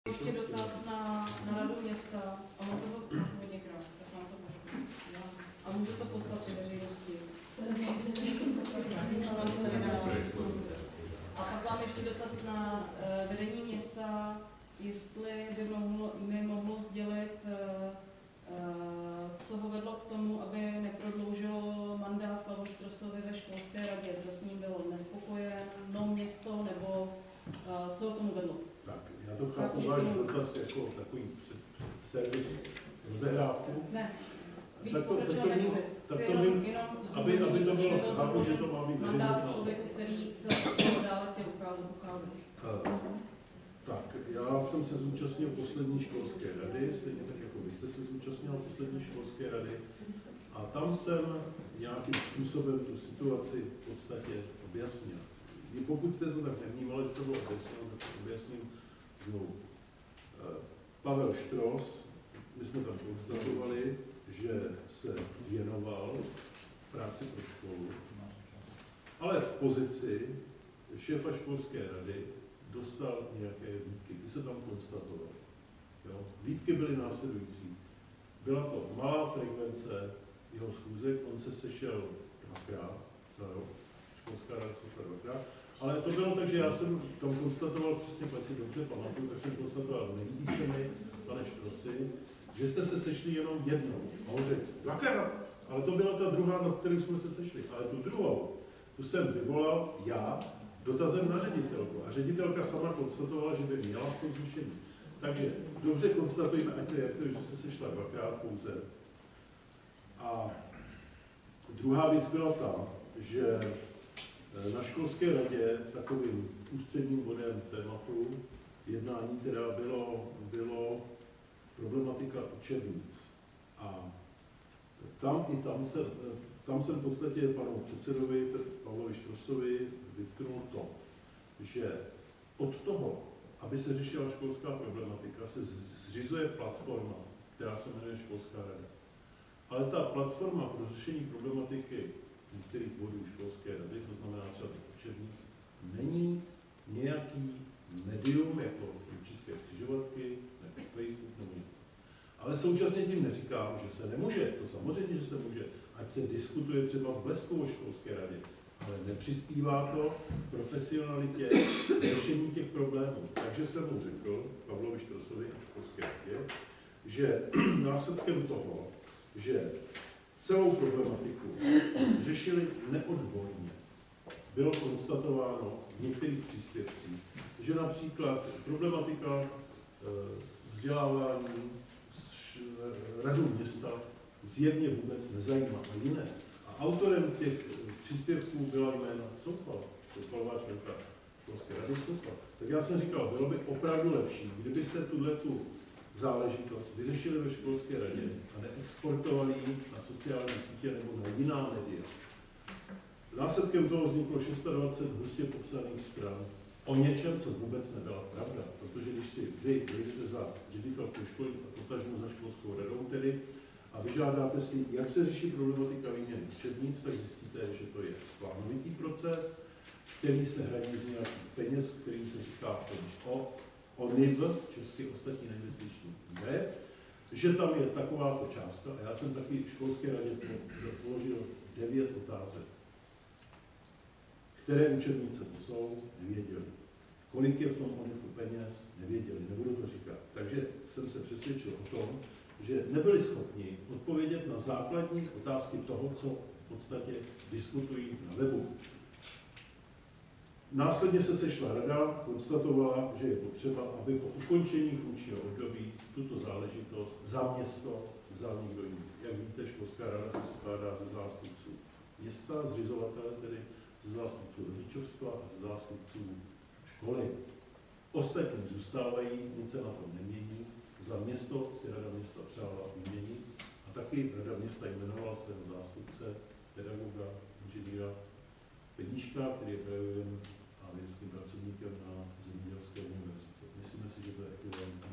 Ještě dotaz na radu města, a mám to hodněkrát, tak mám to možná. A můžu to poslat i veřejnosti. A pak mám ještě dotaz na vedení města, jestli by mi mohlo sdělit, co ho vedlo k tomu, aby neprodloužilo mandát Pavlu Štrosovi ve školské radě. Zda s ním bylo nespokojeno město, nebo co ho tomu vedlo? Tak, já to chápu váš dotaz jako takový servis rozehrávku. Ne, víc tak to nechci. Aby to bylo, chápu, že to má být mandát člověku, který se dále chtěl ukázat. Tak, já jsem se zúčastnil poslední školské rady, stejně tak jako vy jste se zúčastnil poslední školské rady. A tam jsem nějakým způsobem tu situaci v podstatě objasnil. I pokud jste to tak nevnímali, že to bylo objasněno, tak to objasním znovu. Pavel Štros, my jsme tam konstatovali, že se věnoval práci pro školu, ale v pozici šéfa školské rady dostal nějaké výtky, ty se tam konstatovaly. Výtky byly následující. Byla to malá frekvence jeho schůzek, on se sešel dvakrát za rok, školská rada se dvakrát, ale to bylo tak, že já jsem tam konstatoval přesně, pokud si dobře pamatuju, tak jsem konstatoval, nelíbí se mi, pane Štrosi, že jste se sešli jenom jednou. A on řekl, dvakrát, ale to byla ta druhá, na kterou jsme se sešli. Ale tu druhou, tu jsem vyvolal já dotazem na ředitelku. A ředitelka sama konstatovala, že by měla to zrušení. Takže dobře konstatujeme, ať to je, že se sešla dvakrát pouze. A druhá věc byla ta, že na školské radě takovým ústředním bodem tématu jednání teda bylo problematika učebnic. A tam jsem v podstatě panu předsedovi Pavlovi Štrosovi vytknul to, že od toho, aby se řešila školská problematika, se zřizuje platforma, která se jmenuje Školská rada. Ale ta platforma pro řešení problematiky některých bodů školské rady, to znamená třeba učebnic, není nějaký medium jako České křižovatky, nebo Facebook, nebo něco. Ale současně tím neříkám, že se nemůže, to samozřejmě, že se může, ať se diskutuje třeba v Bleskovo školské radě, ale nepřispívá to profesionalitě řešení těch problémů. Takže jsem mu řekl, Pavlovi Štrosovi a školské radě, že následkem toho, že celou problematiku řešili neodborně, bylo konstatováno v některých příspěvcích, že například problematika vzdělávání radu města zjevně vůbec nezajímá a jiné. A autorem těch příspěvků byla jména Soufalová členka školské rady Soufalová. Tak já jsem říkal, bylo by opravdu lepší, kdybyste tu záležitost vyřešili ve školské radě a neexportovali ji na sociální sítě nebo na jiná média. Následkem toho vzniklo 26 hustě popsaných stran o něčem, co vůbec nebyla pravda. Protože když si vy jdete za ředitelkou školy a potažmo za školskou radou tedy a vyžádáte si, jak se řeší problematika výměny učebnic, tak zjistíte, že to je plánovitý proces, který se hradí z nějakých peněz, kterým se říká ONIV, česky ostatní neinvestiční výdaje, že tam je takováto částka, a já jsem taky školské radě položil 9 otázek. Které učebnice to jsou, nevěděli. Kolik je v tom ONIVu peněz, nevěděli, nebudu to říkat. Takže jsem se přesvědčil o tom, že nebyli schopni odpovědět na základní otázky toho, co v podstatě diskutují na webu. Následně se sešla rada, konstatovala, že je potřeba, aby po ukončení funkčního období tuto záležitost za město vzal někdo jiný. Jak víte, školská rada se skládá ze zástupců města, zřizovatele, tedy ze zástupců rodičovstva a ze zástupců školy. Ostatní zůstávají, nic se na tom nemění. Za město si rada města přála vyměnit a taky rada města jmenovala svého zástupce, pedagoga, inženýra Peníška, který je pedagogem a vědeckým pracovníkem na Zemědělské univerzitě. Myslíme si, že to je ekvivalentní